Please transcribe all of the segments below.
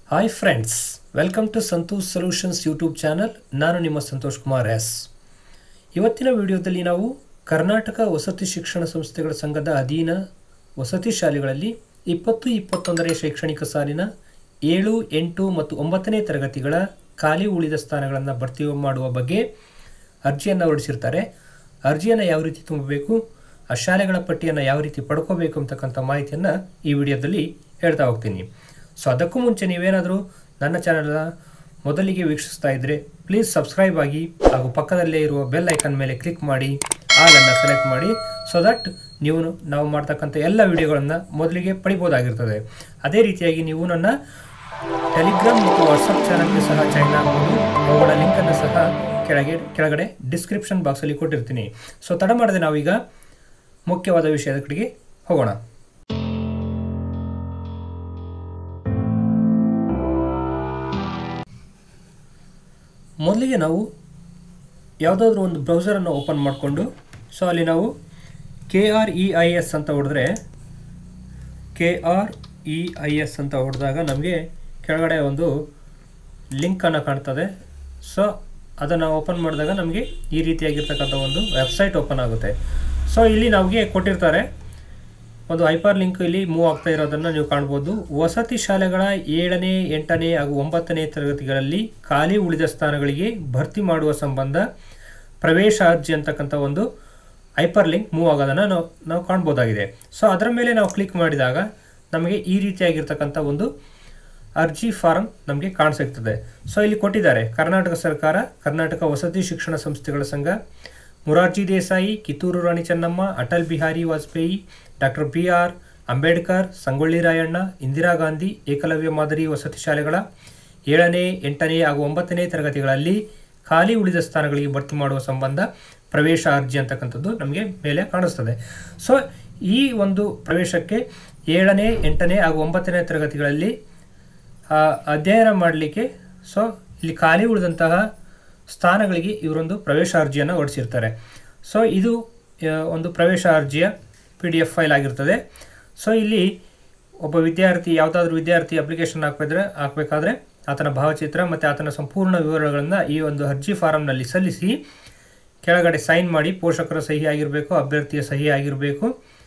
Hi friends, welcome to Santosh Solutions YouTube channel. ನಾನು ನಿಮ್ಮ Santosh Kumar S. ಇವತ್ತಿನ ವಿಡಿಯೋದಲ್ಲಿ ನಾವು ಕರ್ನಾಟಕ ವಸತಿ ಶಿಕ್ಷಣ ಸಂಸ್ಥೆಗಳ ಸಂಘದ ಅಧೀನ ವಸತಿ ಶಾಲೆಗಳಲ್ಲಿ 20-21ನೇ ಶೈಕ್ಷಣಿಕ ಸಾಲಿನ 7, 8 ಮತ್ತು 9ನೇ ತರಗತಿಗಳ ಖಾಲಿ ಉಳಿದ ಸ್ಥಾನಗಳನ್ನು ಭರ್ತಿ ಮಾಡುವ ಬಗ್ಗೆ ಅರ್ಜಿಯನ್ನು ಹೊರಡಿಸಿರ್ತಾರೆ. ಅರ್ಜಿಯನ್ನು ಯಾವ ರೀತಿ ತುಂಬಬೇಕು, ಆ ಶಾಲೆಗಳ ಪಟ್ಟಿಯನ್ನು ಯಾವ ರೀತಿ ಪಡ್ಕೋಬೇಕು ಅಂತಕ್ಕಂಥ ಮಾಹಿತಿಯನ್ನು ಈ ವಿಡಿಯೋದಲ್ಲಿ ಹೇಳ್ತಾ ಹೋಗ್ತೀನಿ. ಸೊ ಅದಕ್ಕೂ ಮುಂಚೆ ನೀವೇನಾದರೂ ನನ್ನ ಚಾನಲ್ನ ಮೊದಲಿಗೆ ವೀಕ್ಷಿಸ್ತಾ ಇದ್ದರೆ ಪ್ಲೀಸ್ ಸಬ್ಸ್ಕ್ರೈಬ್ ಆಗಿ ಹಾಗೂ ಪಕ್ಕದಲ್ಲೇ ಇರುವ ಬೆಲ್ ಐಕನ್ ಮೇಲೆ ಕ್ಲಿಕ್ ಮಾಡಿ ಆಲನ್ನು ಸೆಲೆಕ್ಟ್ ಮಾಡಿ ಸೊ ದಟ್ ನಾವು ಮಾಡ್ತಕ್ಕಂಥ ಎಲ್ಲ ವಿಡಿಯೋಗಳನ್ನು ಮೊದಲಿಗೆ ಪಡಿಬೋದಾಗಿರ್ತದೆ. ಅದೇ ರೀತಿಯಾಗಿ ನೀವು ನನ್ನ ಟೆಲಿಗ್ರಾಮ್ ಮತ್ತು ವಾಟ್ಸಪ್ ಚಾನಲ್ಗೆ ಸಹ ಜಾಯ್ನ್ ಆಗ್ಬೋದು. ಅವುಗಳ ಲಿಂಕನ್ನು ಸಹ ಕೆಳಗಡೆ ಡಿಸ್ಕ್ರಿಪ್ಷನ್ ಬಾಕ್ಸಲ್ಲಿ ಕೊಟ್ಟಿರ್ತೀನಿ. ಸೊ ತಡ ಮಾಡದೆ ನಾವೀಗ ಮುಖ್ಯವಾದ ವಿಷಯದ ಕಡೆಗೆ ಹೋಗೋಣ. ಮೊದಲಿಗೆ ನಾವು ಯಾವುದಾದ್ರೂ ಒಂದು ಬ್ರೌಸರನ್ನು ಓಪನ್ ಮಾಡಿಕೊಂಡು ಸೊ ಅಲ್ಲಿ ನಾವು KREIS ಅಂತ ಹೊಡೆದ್ರೆ KREIS ಅಂತ ಹೊಡೆದಾಗ ನಮಗೆ ಕೆಳಗಡೆ ಒಂದು ಲಿಂಕನ್ನು ಕಾಣ್ತದೆ. ಸೊ ಅದನ್ನು ಓಪನ್ ಮಾಡಿದಾಗ ನಮಗೆ ಈ ರೀತಿಯಾಗಿರ್ತಕ್ಕಂಥ ಒಂದು ವೆಬ್ಸೈಟ್ ಓಪನ್ ಆಗುತ್ತೆ. ಸೊ ಇಲ್ಲಿ ನಮಗೆ ಕೊಟ್ಟಿರ್ತಾರೆ ಒಂದು ಹೈಪರ್ ಲಿಂಕ್ ಇಲ್ಲಿ ಮೂವ್ ಆಗ್ತಾ ಇರೋದನ್ನು ನೀವು ಕಾಣ್ಬೋದು. ವಸತಿ ಶಾಲೆಗಳ 7ನೇ 8ನೇ ಹಾಗೂ 9ನೇ ತರಗತಿಗಳಲ್ಲಿ ಖಾಲಿ ಉಳಿದ ಸ್ಥಾನಗಳಿಗೆ ಭರ್ತಿ ಮಾಡುವ ಸಂಬಂಧ ಪ್ರವೇಶ ಅರ್ಜಿ ಅಂತಕ್ಕಂಥ ಒಂದು ಹೈಪರ್ ಲಿಂಕ್ ಮೂವ್ ಆಗೋದನ್ನು ನಾವು ಕಾಣ್ಬೋದಾಗಿದೆ. ಸೊ ಅದರ ಮೇಲೆ ನಾವು ಕ್ಲಿಕ್ ಮಾಡಿದಾಗ ನಮಗೆ ಈ ರೀತಿಯಾಗಿರ್ತಕ್ಕಂಥ ಒಂದು ಅರ್ಜಿ ಫಾರಂ ನಮಗೆ ಕಾಣಿಸುತ್ತದೆ. ಸೊ ಇಲ್ಲಿ ಕೊಟ್ಟಿದ್ದಾರೆ ಕರ್ನಾಟಕ ಸರ್ಕಾರ, ಕರ್ನಾಟಕ ವಸತಿ ಶಿಕ್ಷಣ ಸಂಸ್ಥೆಗಳ ಸಂಘ, ಮೊರಾರ್ಜಿ ದೇಸಾಯಿ, ಕಿತ್ತೂರು ರಾಣಿ ಚೆನ್ನಮ್ಮ, ಅಟಲ್ ಬಿಹಾರಿ ವಾಜಪೇಯಿ, ಡಾಕ್ಟರ್ BR ಅಂಬೇಡ್ಕರ್, ಸಂಗೊಳ್ಳಿ ರಾಯಣ್ಣ, ಇಂದಿರಾ ಗಾಂಧಿ ಏಕಲವ್ಯ ಮಾದರಿ ವಸತಿ ಶಾಲೆಗಳ 7ನೇ 8ನೇ ಹಾಗೂ 9ನೇ ತರಗತಿಗಳಲ್ಲಿ ಖಾಲಿ ಉಳಿದ ಸ್ಥಾನಗಳಿಗೆ ಭರ್ತಿ ಮಾಡುವ ಸಂಬಂಧ ಪ್ರವೇಶ ಅರ್ಜಿ ಅಂತಕ್ಕಂಥದ್ದು ನಮಗೆ ಮೇಲೆ ಕಾಣಿಸ್ತದೆ. ಸೊ ಈ ಒಂದು ಪ್ರವೇಶಕ್ಕೆ 7ನೇ 8ನೇ ಹಾಗೂ 9ನೇ ತರಗತಿಗಳಲ್ಲಿ ಅಧ್ಯಯನ ಮಾಡಲಿಕ್ಕೆ ಸೊ ಇಲ್ಲಿ ಖಾಲಿ ಉಳಿದಂತಹ ಸ್ಥಾನಗಳಿಗೆ ಇವರೊಂದು ಪ್ರವೇಶ ಅರ್ಜಿಯನ್ನು ಹೊರಡಿಸಿರ್ತಾರೆ. ಸೊ ಇದು ಒಂದು ಪ್ರವೇಶ ಅರ್ಜಿಯ PDF ಫೈಲ್ ಆಗಿರ್ತದೆ. ಸೊ ಇಲ್ಲಿ ಒಬ್ಬ ವಿದ್ಯಾರ್ಥಿ ಯಾವುದಾದ್ರೂ ವಿದ್ಯಾರ್ಥಿ ಅಪ್ಲಿಕೇಶನ್ ಹಾಕಬೇಕಾದ್ರೆ ಆತನ ಭಾವಚಿತ್ರ ಮತ್ತು ಆತನ ಸಂಪೂರ್ಣ ವಿವರಗಳನ್ನು ಈ ಒಂದು ಅರ್ಜಿ ಫಾರಮ್ನಲ್ಲಿ ಸಲ್ಲಿಸಿ ಕೆಳಗಡೆ ಸೈನ್ ಮಾಡಿ, ಪೋಷಕರ ಸಹಿ ಆಗಿರಬೇಕು, ಅಭ್ಯರ್ಥಿಯ ಸಹಿ ಆಗಿರಬೇಕು.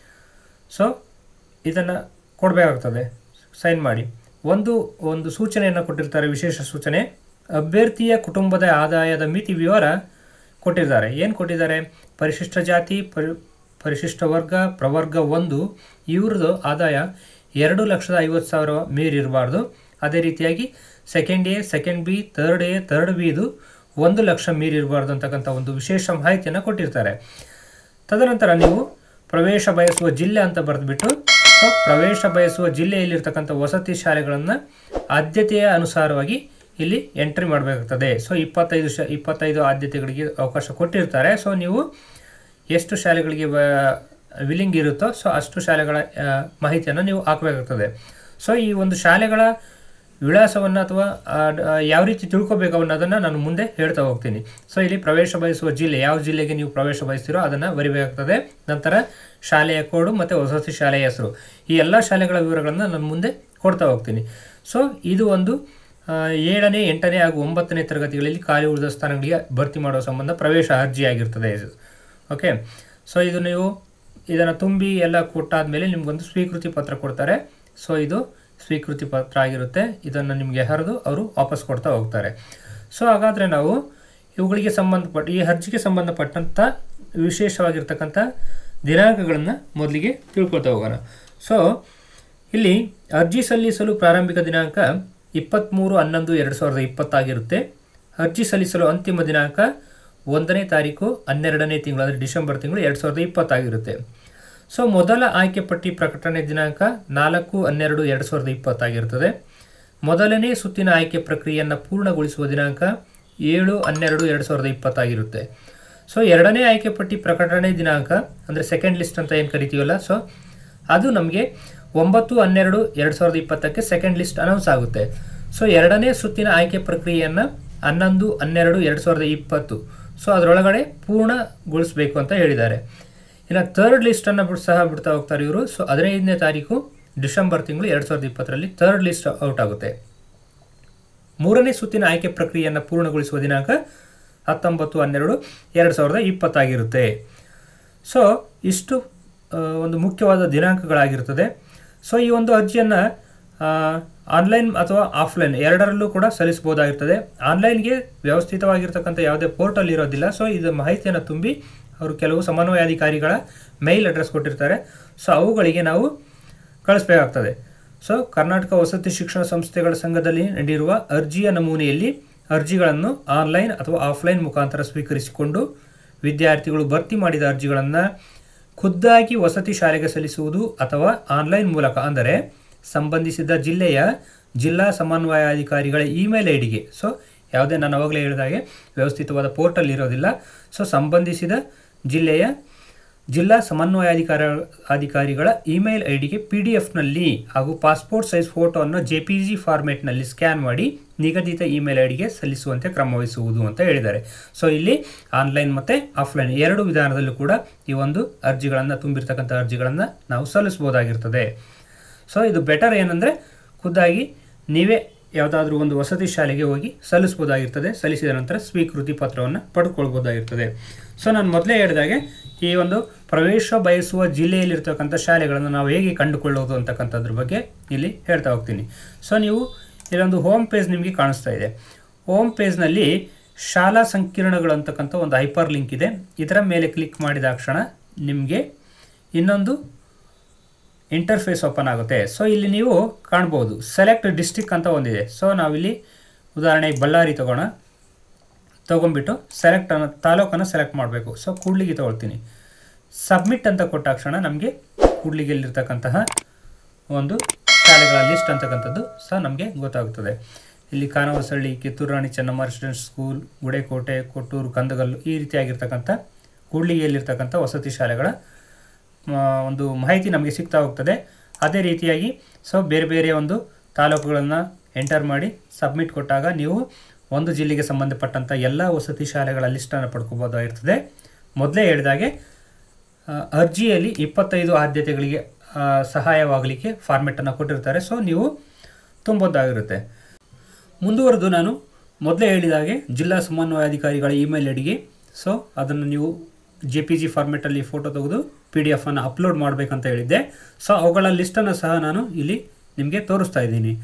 ಸೊ ಇದನ್ನು ಕೊಡಬೇಕಾಗ್ತದೆ ಸೈನ್ ಮಾಡಿ. ಒಂದು ಸೂಚನೆಯನ್ನು ಕೊಟ್ಟಿರ್ತಾರೆ, ವಿಶೇಷ ಸೂಚನೆ. ಅಭ್ಯರ್ಥಿಯ ಕುಟುಂಬದ ಆದಾಯದ ಮಿತಿ ವಿವರ ಕೊಟ್ಟಿದ್ದಾರೆ. ಏನು ಕೊಟ್ಟಿದ್ದಾರೆ? ಪರಿಶಿಷ್ಟ ಜಾತಿ, ಪರಿಶಿಷ್ಟ ವರ್ಗ, ಪ್ರವರ್ಗ 1 ಇವ್ರದ್ದು ಆದಾಯ 2,50,000 ಮೀರಿರಬಾರ್ದು. ಅದೇ ರೀತಿಯಾಗಿ second A, second B, third A, third B ಇದು 1 ಲಕ್ಷ ಮೀರಿರಬಾರ್ದು ಅಂತಕ್ಕಂಥ ಒಂದು ವಿಶೇಷ ಮಾಹಿತಿಯನ್ನು ಕೊಟ್ಟಿರ್ತಾರೆ. ತದನಂತರ ನೀವು ಪ್ರವೇಶ ಬಯಸುವ ಜಿಲ್ಲೆ ಅಂತ ಬರೆದುಬಿಟ್ಟು ಸೊ ಪ್ರವೇಶ ಬಯಸುವ ಜಿಲ್ಲೆಯಲ್ಲಿರ್ತಕ್ಕಂಥ ವಸತಿ ಶಾಲೆಗಳನ್ನು ಆದ್ಯತೆಯ ಅನುಸಾರವಾಗಿ ಇಲ್ಲಿ ಎಂಟ್ರಿ ಮಾಡಬೇಕಾಗ್ತದೆ. ಸೊ 25 ಆದ್ಯತೆಗಳಿಗೆ ಅವಕಾಶ ಕೊಟ್ಟಿರ್ತಾರೆ. ಸೊ ನೀವು ಎಷ್ಟು ಶಾಲೆಗಳಿಗೆ ವಿಲ್ಲಿಂಗ್ ಇರುತ್ತೋ ಸೊ ಅಷ್ಟು ಶಾಲೆಗಳ ಮಾಹಿತಿಯನ್ನು ನೀವು ಹಾಕಬೇಕಾಗ್ತದೆ. ಸೊ ಈ ಒಂದು ಶಾಲೆಗಳ ವಿಳಾಸವನ್ನು ಅಥವಾ ಯಾವ ರೀತಿ ತಿಳ್ಕೊಬೇಕು ಅನ್ನೋದನ್ನು ನಾನು ಮುಂದೆ ಹೇಳ್ತಾ ಹೋಗ್ತೀನಿ. ಸೊ ಇಲ್ಲಿ ಪ್ರವೇಶ ಬಯಸುವ ಜಿಲ್ಲೆ, ಯಾವ ಜಿಲ್ಲೆಗೆ ನೀವು ಪ್ರವೇಶ ಬಯಸ್ತೀರೋ ಅದನ್ನು ಬರಿಬೇಕಾಗ್ತದೆ. ನಂತರ ಶಾಲೆಯ ಕೋಡು ಮತ್ತು ವಸತಿ ಶಾಲೆಯ ಹೆಸರು, ಈ ಎಲ್ಲ ಶಾಲೆಗಳ ವಿವರಗಳನ್ನು ನಾನು ಮುಂದೆ ಕೊಡ್ತಾ ಹೋಗ್ತೀನಿ. ಸೊ ಇದು ಒಂದು 7ನೇ 8ನೇ ಹಾಗೂ 9ನೇ ತರಗತಿಗಳಲ್ಲಿ ಖಾಲಿ ಉಳಿದ ಸ್ಥಾನಗಳಿಗೆ ಭರ್ತಿ ಮಾಡುವ ಸಂಬಂಧ ಪ್ರವೇಶ ಅರ್ಜಿ ಆಗಿರ್ತದೆ ಇದು. ಓಕೆ, ಸೊ ಇದು ನೀವು ಇದನ್ನು ತುಂಬಿ ಎಲ್ಲ ಕೊಟ್ಟಾದಮೇಲೆ ನಿಮಗೊಂದು ಸ್ವೀಕೃತಿ ಪತ್ರ ಕೊಡ್ತಾರೆ. ಸೊ ಇದು ಸ್ವೀಕೃತಿ ಪತ್ರ ಆಗಿರುತ್ತೆ. ಇದನ್ನು ನಿಮಗೆ ಹರಿದು ಅವರು ವಾಪಸ್ ಕೊಡ್ತಾ ಹೋಗ್ತಾರೆ. ಸೊ ಹಾಗಾದರೆ ನಾವು ಇವುಗಳಿಗೆ ಈ ಅರ್ಜಿಗೆ ಸಂಬಂಧಪಟ್ಟಂಥ ವಿಶೇಷವಾಗಿರ್ತಕ್ಕಂಥ ದಿನಾಂಕಗಳನ್ನು ಮೊದಲಿಗೆ ತಿಳ್ಕೊಳ್ತಾ ಹೋಗೋಣ. ಸೊ ಇಲ್ಲಿ ಅರ್ಜಿ ಸಲ್ಲಿಸಲು ಪ್ರಾರಂಭಿಕ ದಿನಾಂಕ 23/11/2020 ಆಗಿರುತ್ತೆ. ಅರ್ಜಿ ಸಲ್ಲಿಸಲು ಅಂತಿಮ ದಿನಾಂಕ 1ನೇ ತಾರೀಕು 12ನೇ ತಿಂಗಳು, ಅಂದರೆ ಡಿಸೆಂಬರ್ ತಿಂಗಳು 2020 ಆಗಿರುತ್ತೆ. ಸೊ ಮೊದಲ ಆಯ್ಕೆ ಪಟ್ಟಿ ಪ್ರಕಟಣೆ ದಿನಾಂಕ 4/12/2020 ಆಗಿರ್ತದೆ. ಮೊದಲನೇ ಸುತ್ತಿನ ಆಯ್ಕೆ ಪ್ರಕ್ರಿಯೆಯನ್ನು ಪೂರ್ಣಗೊಳಿಸುವ ದಿನಾಂಕ 7/12/2020 ಆಗಿರುತ್ತೆ. ಸೊ ಎರಡನೇ ಆಯ್ಕೆ ಪಟ್ಟಿ ಪ್ರಕಟಣೆ ದಿನಾಂಕ ಅಂದರೆ ಸೆಕೆಂಡ್ ಲಿಸ್ಟ್ ಅಂತ ಏನು ಕರಿತೀವಲ್ಲ, ಸೊ ಅದು ನಮಗೆ 9/12/2020ಕ್ಕೆ ಸೆಕೆಂಡ್ ಲಿಸ್ಟ್ ಅನೌನ್ಸ್ ಆಗುತ್ತೆ. ಸೊ ಎರಡನೇ ಸುತ್ತಿನ ಆಯ್ಕೆ ಪ್ರಕ್ರಿಯೆಯನ್ನು 11/12/2020 ಸೊ ಅದರೊಳಗಡೆ ಪೂರ್ಣಗೊಳಿಸಬೇಕು ಅಂತ ಹೇಳಿದ್ದಾರೆ. ಇನ್ನು ಥರ್ಡ್ ಲಿಸ್ಟನ್ನು ಸಹ ಬಿಡ್ತಾ ಹೋಗ್ತಾರೆ ಇವರು. ಸೊ 15ನೇ ತಾರೀಕು ಡಿಸೆಂಬರ್ ತಿಂಗಳು 2020ರಲ್ಲಿ ಥರ್ಡ್ ಲಿಸ್ಟ್ ಔಟ್ ಆಗುತ್ತೆ. ಮೂರನೇ ಸುತ್ತಿನ ಆಯ್ಕೆ ಪ್ರಕ್ರಿಯೆಯನ್ನು ಪೂರ್ಣಗೊಳಿಸುವ ದಿನಾಂಕ 19/12/2020 ಆಗಿರುತ್ತೆ. ಸೊ ಇಷ್ಟು ಒಂದು ಮುಖ್ಯವಾದ ದಿನಾಂಕಗಳಾಗಿರ್ತದೆ. ಸೊ ಈ ಒಂದು ಅರ್ಜಿಯನ್ನು ಆನ್ಲೈನ್ ಅಥವಾ ಆಫ್ಲೈನ್ ಎರಡರಲ್ಲೂ ಕೂಡ ಸಲ್ಲಿಸಬಹುದಾಗಿರ್ತದೆ. ಆನ್ಲೈನ್ಗೆ ವ್ಯವಸ್ಥಿತವಾಗಿರ್ತಕ್ಕಂಥ ಯಾವುದೇ ಪೋರ್ಟಲ್ ಇರೋದಿಲ್ಲ. ಸೊ ಇದು ಮಾಹಿತಿಯನ್ನು ತುಂಬಿ ಅವರು ಕೆಲವು ಸಮನ್ವಯಾಧಿಕಾರಿಗಳ ಮೇಲ್ ಅಡ್ರೆಸ್ ಕೊಟ್ಟಿರ್ತಾರೆ. ಸೊ ಅವುಗಳಿಗೆ ನಾವು ಕಳಿಸ್ಬೇಕಾಗ್ತದೆ. ಸೊ ಕರ್ನಾಟಕ ವಸತಿ ಶಿಕ್ಷಣ ಸಂಸ್ಥೆಗಳ ಸಂಘದಲ್ಲಿ ನೀಡಿರುವ ಅರ್ಜಿಯ ನಮೂನೆಯಲ್ಲಿ ಅರ್ಜಿಗಳನ್ನು ಆನ್ಲೈನ್ ಅಥವಾ ಆಫ್ಲೈನ್ ಮುಖಾಂತರ ಸ್ವೀಕರಿಸಿಕೊಂಡು ವಿದ್ಯಾರ್ಥಿಗಳು ಭರ್ತಿ ಮಾಡಿದ ಅರ್ಜಿಗಳನ್ನು ಖುದ್ದಾಗಿ ವಸತಿ ಶಾಲೆಗೆ ಸಲ್ಲಿಸುವುದು ಅಥವಾ ಆನ್ಲೈನ್ ಮೂಲಕ ಅಂದರೆ ಸಂಬಂಧಿಸಿದ ಜಿಲ್ಲೆಯ ಜಿಲ್ಲಾ ಸಮನ್ವಯಾಧಿಕಾರಿಗಳ ಇಮೇಲ್ ಐಡಿಗೆ, ಸೊ ಯಾವುದೇ ನಾನು ಅವಾಗಲೇ ಹೇಳಿದಾಗೆ ವ್ಯವಸ್ಥಿತವಾದ ಪೋರ್ಟಲ್ ಇರೋದಿಲ್ಲ. ಸೊ ಸಂಬಂಧಿಸಿದ ಜಿಲ್ಲೆಯ ಜಿಲ್ಲಾ ಸಮನ್ವಯಾಧಿಕಾರಿಗಳ ಇಮೇಲ್ ಐಡಿಗೆ PDF-ನಲ್ಲಿ ಹಾಗೂ ಪಾಸ್ಪೋರ್ಟ್ ಸೈಜ್ ಫೋಟೋವನ್ನು JPG ಫಾರ್ಮೆಟ್ನಲ್ಲಿ ಸ್ಕ್ಯಾನ್ ಮಾಡಿ ನಿಗದಿತ ಇಮೇಲ್ ಐಡಿಗೆ ಸಲ್ಲಿಸುವಂತೆ ಕ್ರಮವಹಿಸುವುದು ಅಂತ ಹೇಳಿದ್ದಾರೆ. ಸೊ ಇಲ್ಲಿ ಆನ್ಲೈನ್ ಮತ್ತು ಆಫ್ಲೈನ್ ಎರಡು ವಿಧಾನದಲ್ಲೂ ಕೂಡ ಈ ಒಂದು ಅರ್ಜಿಗಳನ್ನು ತುಂಬಿರ್ತಕ್ಕಂಥ ಅರ್ಜಿಗಳನ್ನು ನಾವು ಸಲ್ಲಿಸ್ಬೋದಾಗಿರ್ತದೆ. ಸೊ ಇದು ಬೆಟರ್ ಏನಂದರೆ ಖುದ್ದಾಗಿ ನೀವೇ ಯಾವುದಾದ್ರೂ ಒಂದು ವಸತಿ ಶಾಲೆಗೆ ಹೋಗಿ ಸಲ್ಲಿಸ್ಬೋದಾಗಿರ್ತದೆ. ಸಲ್ಲಿಸಿದ ನಂತರ ಸ್ವೀಕೃತಿ ಪತ್ರವನ್ನು ಪಡ್ಕೊಳ್ಬೋದಾಗಿರ್ತದೆ. ಸೊ ನಾನು ಮೊದಲೇ ಹೇಳಿದಾಗೆ ಈ ಒಂದು ಪ್ರವೇಶ ಬಯಸುವ ಜಿಲ್ಲೆಯಲ್ಲಿರ್ತಕ್ಕಂಥ ಶಾಲೆಗಳನ್ನು ನಾವು ಹೇಗೆ ಕಂಡುಕೊಳ್ಳೋದು ಅಂತಕ್ಕಂಥದ್ರ ಬಗ್ಗೆ ಇಲ್ಲಿ ಹೇಳ್ತಾ ಹೋಗ್ತೀನಿ. ಸೊ ನೀವು ಇಲ್ಲೊಂದು ಹೋಮ್ ಪೇಜ್ ನಿಮಗೆ ಕಾಣಿಸ್ತಾ ಇದೆ. ಹೋಮ್ ಪೇಜ್ನಲ್ಲಿ ಶಾಲಾ ಸಂಕೀರ್ಣಗಳು ಅಂತಕ್ಕಂಥ ಒಂದು ಹೈಪರ್ ಲಿಂಕ್ ಇದೆ. ಇದರ ಮೇಲೆ ಕ್ಲಿಕ್ ಮಾಡಿದ ಕ್ಷಣ ನಿಮಗೆ ಇನ್ನೊಂದು ಇಂಟರ್ಫೇಸ್ ಓಪನ್ ಆಗುತ್ತೆ. ಸೊ ಇಲ್ಲಿ ನೀವು ಕಾಣ್ಬೋದು ಸೆಲೆಕ್ಟ್ ಡಿಸ್ಟ್ರಿಕ್ಟ್ ಅಂತ ಒಂದಿದೆ. ಸೊ ನಾವಿಲ್ಲಿ ಉದಾಹರಣೆಗೆ ಬಳ್ಳಾರಿ ತೊಗೊಂಡ್ಬಿಟ್ಟು ತಾಲೂಕನ್ನು ಸೆಲೆಕ್ಟ್ ಮಾಡಬೇಕು. ಸೊ ಕೂಡ್ಲಿಗೆ ತೊಗೊಳ್ತೀನಿ. ಸಬ್ಮಿಟ್ ಅಂತ ಕೊಟ್ಟ ಕ್ಷಣ ನಮಗೆ ಕೂಡ್ಲಿಗೆಲ್ಲಿರ್ತಕ್ಕಂತಹ ಒಂದು ಶಾಲೆಗಳ ಲಿಸ್ಟ್ ಅಂತಕ್ಕಂಥದ್ದು ಸಹ ನಮಗೆ ಗೊತ್ತಾಗುತ್ತದೆ. ಇಲ್ಲಿ ಕಾನವಸಳ್ಳಿ, ಕಿತ್ತೂರು ರಾಣಿ ಚೆನ್ನಮ್ಮ ರೆಸಿಡೆನ್ಸ್ ಸ್ಕೂಲ್, ಗುಡೇಕೋಟೆ, ಕೊಟ್ಟೂರು, ಕಂದಗಲ್ಲು ಈ ರೀತಿಯಾಗಿರ್ತಕ್ಕಂಥ ಕೂಡ್ಲಿಗೆಯಲ್ಲಿರ್ತಕ್ಕಂಥ ವಸತಿ ಶಾಲೆಗಳ ಒಂದು ಮಾಹಿತಿ ನಮಗೆ ಸಿಗ್ತಾ ಹೋಗ್ತದೆ. ಅದೇ ರೀತಿಯಾಗಿ ಸೊ ಬೇರೆ ಬೇರೆ ಒಂದು ತಾಲೂಕುಗಳನ್ನು ಎಂಟರ್ ಮಾಡಿ ಸಬ್ಮಿಟ್ ಕೊಟ್ಟಾಗ ನೀವು ಒಂದು ಜಿಲ್ಲೆಗೆ ಸಂಬಂಧಪಟ್ಟಂಥ ಎಲ್ಲ ವಸತಿ ಶಾಲೆಗಳ ಲಿಸ್ಟನ್ನು ಪಡ್ಕೋಬೋದಾಗಿರ್ತದೆ. ಮೊದಲೇ ಹೇಳಿದಾಗೆ ಅರ್ಜಿಯಲ್ಲಿ 25 ಆದ್ಯತೆಗಳಿಗೆ ಸಹಾಯವಾಗಲಿಕ್ಕೆ ಫಾರ್ಮೆಟನ್ನು ಕೊಟ್ಟಿರ್ತಾರೆ. ಸೊ ನೀವು ತುಂಬೋದಾಗಿರುತ್ತೆ. ಮುಂದುವರೆದು ನಾನು ಮೊದಲೇ ಹೇಳಿದಾಗೆ ಜಿಲ್ಲಾ ಸಮನ್ವಯಾಧಿಕಾರಿಗಳ ಇಮೇಲ್ ಐಡಿಗೆ ಸೊ ಅದನ್ನು ನೀವು JPG ಫಾರ್ಮೆಟಲ್ಲಿ ಫೋಟೋ ತೆಗೆದು PDF-ಅನ್ನು ಅಪ್ಲೋಡ್ ಮಾಡಬೇಕಂತ ಹೇಳಿದ್ದೆ. ಸೊ ಅವುಗಳ ಲಿಸ್ಟನ್ನು ಸಹ ನಾನು ಇಲ್ಲಿ ನಿಮಗೆ ತೋರಿಸ್ತಾ ಇದ್ದೀನಿ.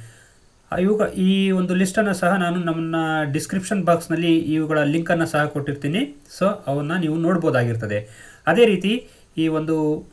ಈ ಒಂದು ಲಿಸ್ಟನ್ನು ಸಹ ನಾನು ನಮ್ಮ ಡಿಸ್ಕ್ರಿಪ್ಷನ್ ಬಾಕ್ಸ್ನಲ್ಲಿ ಇವುಗಳ ಲಿಂಕನ್ನು ಸಹ ಕೊಟ್ಟಿರ್ತೀನಿ. ಸೊ ಅವನ್ನು ನೀವು ನೋಡ್ಬೋದಾಗಿರ್ತದೆ. ಅದೇ ರೀತಿ ಈ ಒಂದು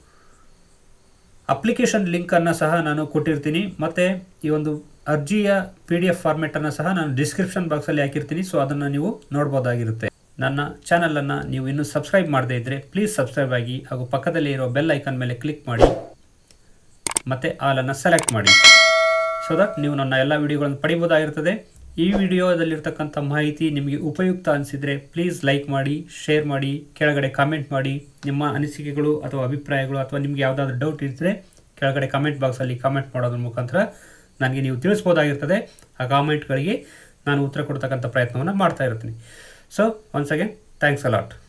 ಅಪ್ಲಿಕೇಶನ್ ಲಿಂಕನ್ನು ಸಹ ನಾನು ಕೊಟ್ಟಿರ್ತೀನಿ. ಮತ್ತು ಈ ಒಂದು ಅರ್ಜಿಯ PDF ಫಾರ್ಮೆಟನ್ನು ಸಹ ನಾನು ಡಿಸ್ಕ್ರಿಪ್ಷನ್ ಬಾಕ್ಸಲ್ಲಿ ಹಾಕಿರ್ತೀನಿ. ಸೊ ಅದನ್ನು ನೀವು ನೋಡ್ಬೋದಾಗಿರುತ್ತೆ. ನನ್ನ ಚಾನಲನ್ನು ನೀವು ಇನ್ನೂ ಸಬ್ಸ್ಕ್ರೈಬ್ ಮಾಡದೇ ಇದ್ದರೆ ಪ್ಲೀಸ್ ಸಬ್ಸ್ಕ್ರೈಬ್ ಆಗಿ ಹಾಗೂ ಪಕ್ಕದಲ್ಲಿ ಇರೋ ಬೆಲ್ ಐಕಾನ್ ಮೇಲೆ ಕ್ಲಿಕ್ ಮಾಡಿ ಮತ್ತು ಆಲನ್ನು ಸೆಲೆಕ್ಟ್ ಮಾಡಿ. ಸೊ ದಟ್ ನೀವು ನನ್ನ ಎಲ್ಲ ವಿಡಿಯೋಗಳನ್ನು ಪಡಿಬೋದಾಗಿರ್ತದೆ. ಈ ವಿಡಿಯೋದಲ್ಲಿರ್ತಕ್ಕಂಥ ಮಾಹಿತಿ ನಿಮಗೆ ಉಪಯುಕ್ತ ಅನಿಸಿದರೆ ಪ್ಲೀಸ್ ಲೈಕ್ ಮಾಡಿ, ಶೇರ್ ಮಾಡಿ, ಕೆಳಗಡೆ ಕಾಮೆಂಟ್ ಮಾಡಿ. ನಿಮ್ಮ ಅನಿಸಿಕೆಗಳು ಅಥವಾ ಅಭಿಪ್ರಾಯಗಳು ಅಥವಾ ನಿಮಗೆ ಯಾವುದಾದ್ರೂ ಡೌಟ್ ಇದ್ದರೆ ಕೆಳಗಡೆ ಕಾಮೆಂಟ್ ಬಾಕ್ಸಲ್ಲಿ ಕಾಮೆಂಟ್ ಮಾಡೋದ್ರ ಮುಖಾಂತರ ನನಗೆ ನೀವು ತಿಳಿಸ್ಬೋದಾಗಿರ್ತದೆ. ಆ ಕಾಮೆಂಟ್ಗಳಿಗೆ ನಾನು ಉತ್ತರ ಕೊಡ್ತಕ್ಕಂಥ ಪ್ರಯತ್ನವನ್ನು ಮಾಡ್ತಾ ಇರ್ತೀನಿ. So once again, thanks a lot.